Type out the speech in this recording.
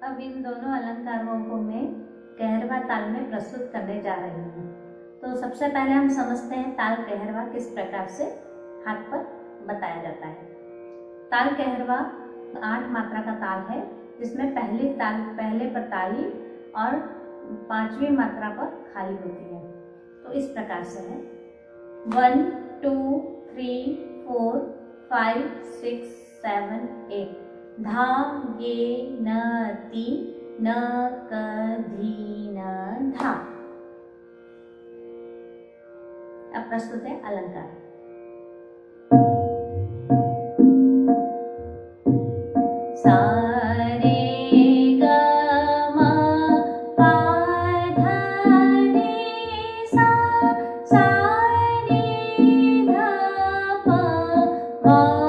अब इन दोनों अलंकारों को मैं कहरवा ताल में प्रस्तुत करने जा रही हूँ। तो सबसे पहले हम समझते हैं ताल कहरवा किस प्रकार से हाथ पर बताया जाता है। ताल कहरवा 8 मात्रा का ताल है, जिसमें पहले पर ताली और 5वीं मात्रा पर खाली होती है। तो इस प्रकार से है 1 2 3 4 5 6 7 8 धा गे न ती न क धी न धा। अब प्रस्तुत है अलंकार। सा रे ग म पा धा नि सा सा नि ध प म